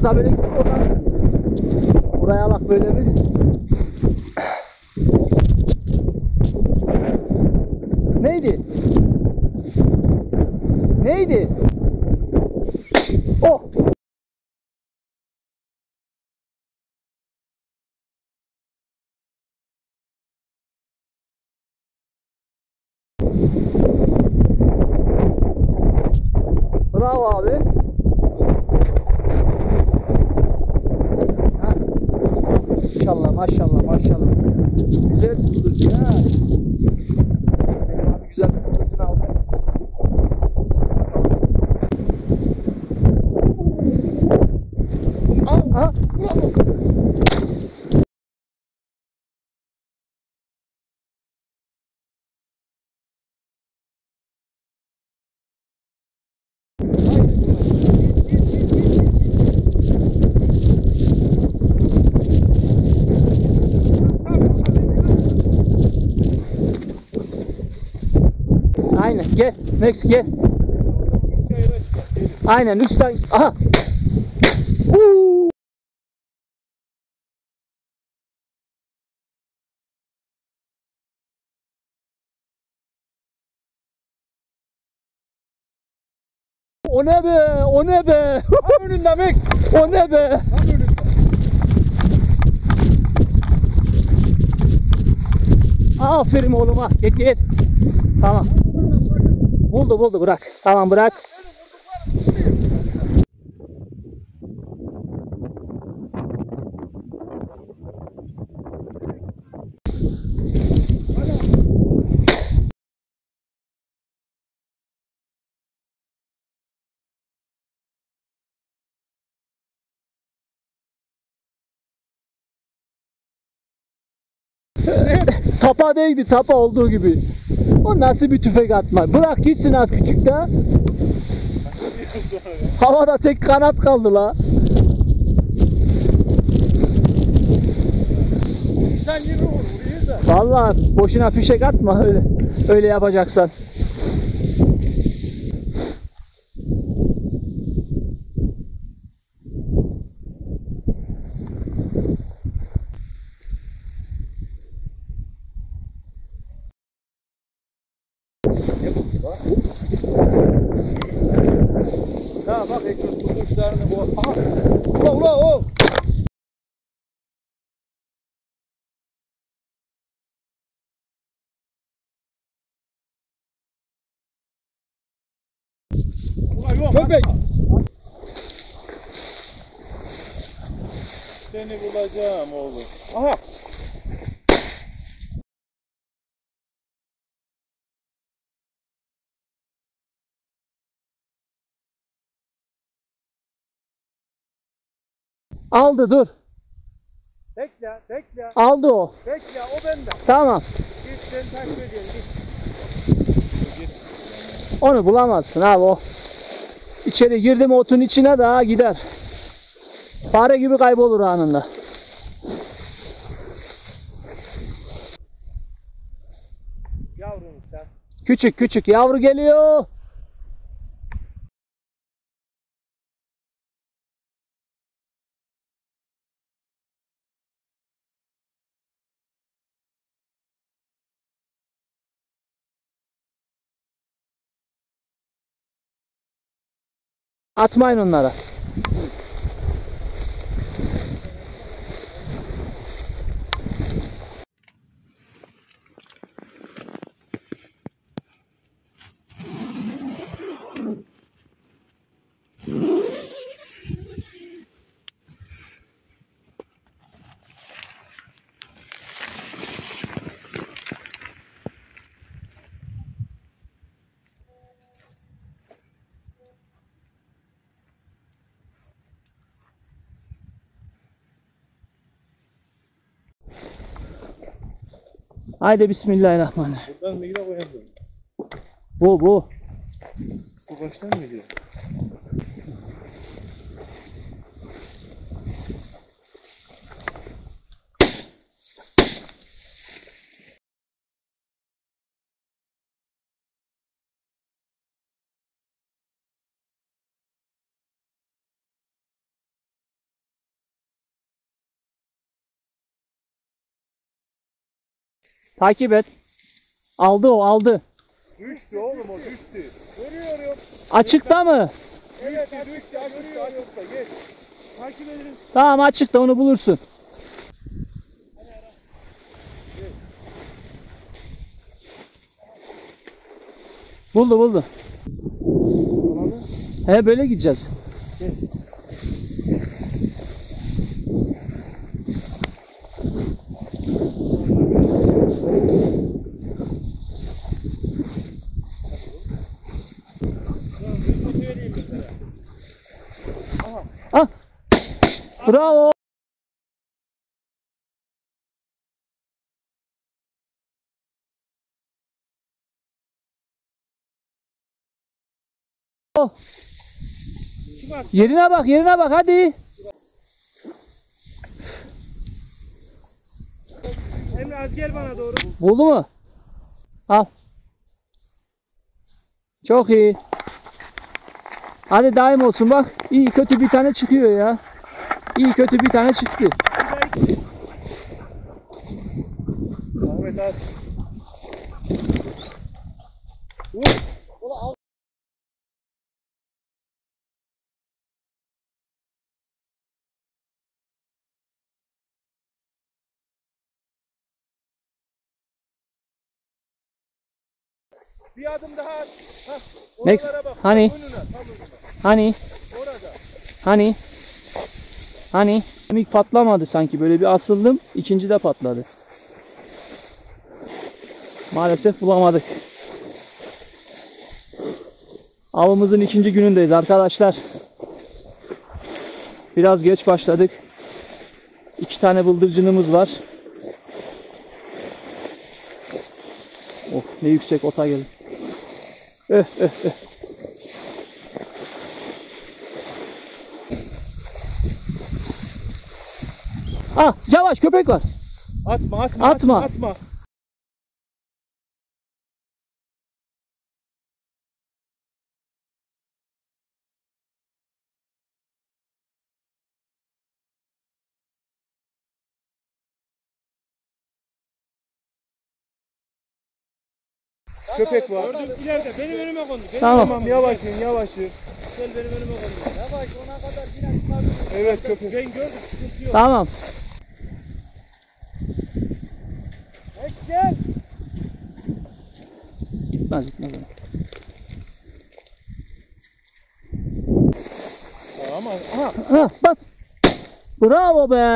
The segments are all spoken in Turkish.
Biraz daha böyle gidip oradan. Buraya bak böyle bir. Neydi? Neydi? Oh! Bravo abi. Ha. Maşallah maşallah maşallah. Güzel tutucu ha. Senin abi güzel tutucunu aldı. Aha. Aynen gel. Max gel. Aynen üstten. Aha. Uuu. O ne be? O ne be? Tam önünde Max. O ne be? Tam önünde. Aferin oğluma. Getir. Tamam. Buldu bırak. Tamam bırak. Tapa değdi, tapa olduğu gibi. O nasıl bir tüfek atma? Bırak gitsin az küçük de. Havada tek kanat kaldı la. Sen gibi vur. Vuruyor da. Vallahi boşuna fişek atma öyle yapacaksan. Ha bak ekran tutmuşlarını o. Aha. Ula o. Köpek. Seni bulacağım oğlum. Aha. Aldı dur. Bekle. Aldı o. Bekle o bende. Tamam. Git sen takip ediyorsun git. Onu bulamazsın abi o. İçeri girdi mi otun içine daha gider. Fare gibi kaybolur anında. Yavrum sen. Küçük yavru geliyor. Atmayın onlara. Haydi bismillahirrahmanirrahim. Buradan mı gidiyor koyalım? Bu. Bu baştan mı gidiyor? Takip et. Aldı o, aldı. Düştü oğlum, o düştü. Görüyorum. Açıkta mı? Evet, düştü. Açıkta. Geç. Takip edelim. Tamam, açıkta, onu bulursun. Buldu. He, böyle gideceğiz. Ah. Bravo. Yerine bak hadi. Emre az gel bana doğru. Buldu mu? Al. Çok iyi. Hadi daim olsun bak. İyi kötü bir tane çıkıyor ya. İyi kötü bir tane çıktı. Ahmet az. Bir adım daha at. Hah, Next. oralara bak. Hani? Tam önüne. Hani? Orada. Hani? İlk patlamadı sanki. Böyle bir asıldım. İkinci de patladı. Maalesef bulamadık. Avımızın ikinci günündeyiz arkadaşlar. Biraz geç başladık. 2 tane bıldırcınımız var. Oh, ne yüksek ota geldi. Ah, yavaş, köpek var. Atma. Köpek var. Gördüm ileride. Benim önüme kondu. Tamam. Yavaş in. Gel benim önüme kondu. Yavaş ona kadar yine çıkabilir. Evet köpek. Ben gördüm. Sıkıntı yok. Tamam. Gel. Gitmez. Ama aha. Ha, bak. Bravo be.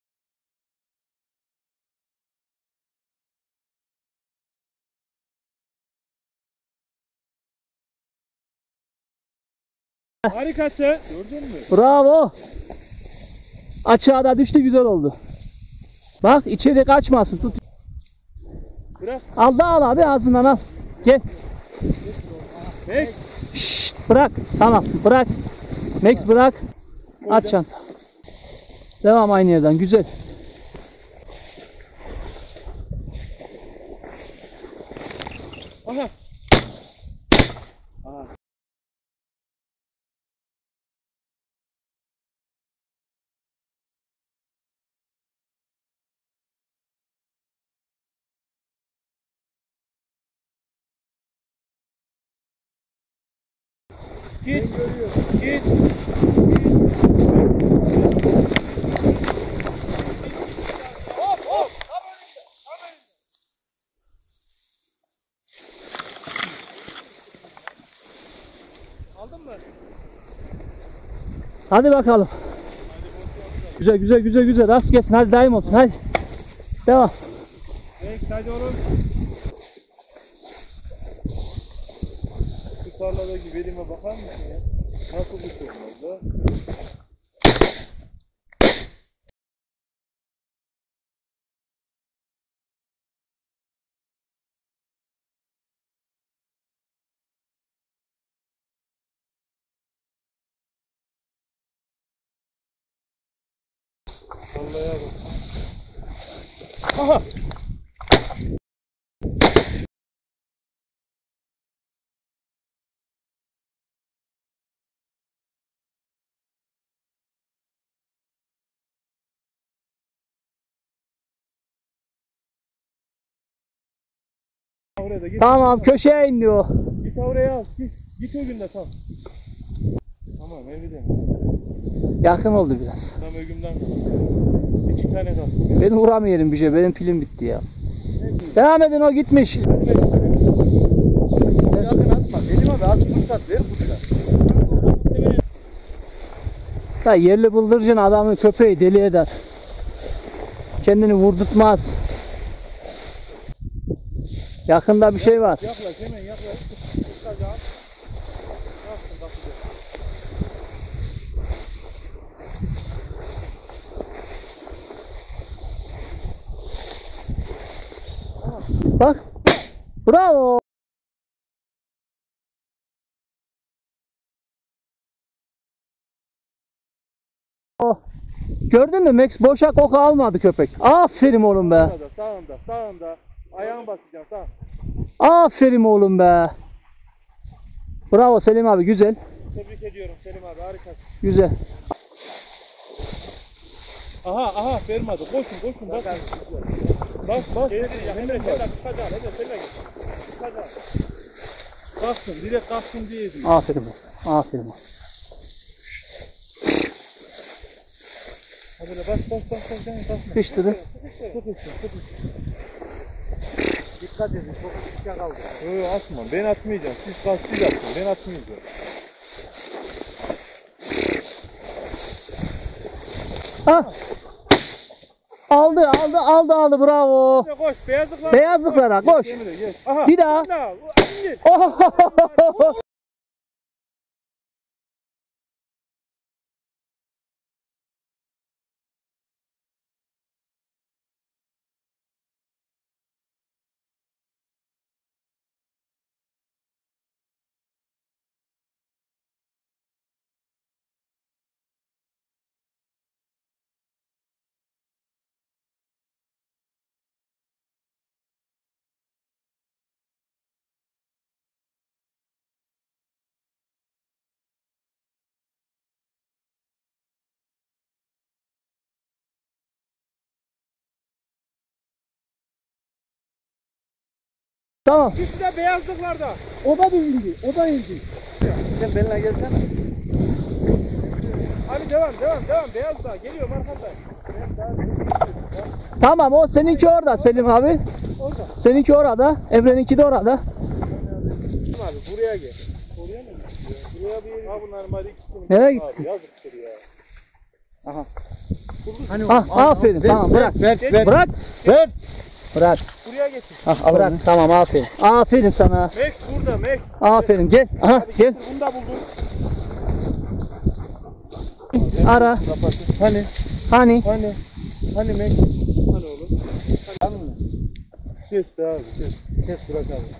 Harikasın. Gördün mü? Bravo. Açığa da düştü, güzel oldu. Bak, içeri kaçmasın, tut. Bırak. Al da al abi, ağzından al. Gel. Max. Şşt, bırak. Tamam, bırak. Max bırak. At çanta. Devam aynı yerden, güzel. Aha. Git. Hop. Aldın mı? Hadi bakalım. Güzel. Rast gelsin. Hadi daim olsun. Hadi. Devam. Max hadi oğlum. Şu tarladaki verime bakar mısın ya? Nasıl bir şey olmaz da? Tarlaya bak. Aha. Oraya da git. Tamam köşeye iniyor. Git oraya al. Git o günde tam. Tamam evde. Yakın oldu biraz. Tam ögümden kaldı. 2 tane kaldı. Ben vuramıyorum bir şey. Benim pilim bitti ya. Devam edin, o gitmiş. Yakın atma. Selim abi az fırsat ver kuşa. Da yerli bıldırcın adamın köpeği deli eder. Kendini vurdurtmaz. Yakında bir şey var. Yaklaş hemen yaklaş. Tutacağım. Yaksın bakacağım. Bak. Bravo. Gördün mü Max, boşa koku almadı köpek. Aferin oğlum be. Sağında. Ayağını basacağım sağ. Aferin oğlum be. Bravo Selim abi, güzel. Tebrik ediyorum Selim abi, harikasın. Güzel. Aha vermedi. Koşun bak. Bak. Hemen çıkacağım. Kalksın, direkt kalksın diye diyor. Aferin. Aferin. Ha böyle bas. Sıkıştırın. Dikkat edin, çok küçük kaldı. Yok atma, ben atmayacağım. Siz atın, ben atmayacağım. Ha. Aldı, bravo. Koş, beyazlıklar. Beyazlıklara koş. Aha. Bir daha. Ohohoho. Tamam. İkisi de beyazlıklarda. O da indi. Sen benimle gelsen. Abi devam. Beyaz da geliyor arkada. Tamam, o seninki orada Selim abi. Orada. Seninki orada. Emre'ninki de orada. Abi buraya gel. Oraya mı gidiyor? Buraya bir ha bunlar var ikisini. Nereye gitti? Abi yazıktır ya. Aha. Aferin. Tamam, bırak. Ver. Bırak. Bırak. Buraya getir. Bırak. Tamam, aferin. Aferin sana. Max burada Max. Aferin. Gel. Aha, Hadi gel. getir, bunu da buldum. Ara. Hani Hani. Max? Hani oğlum? Hani mı? Kes de abi kes bırak abi.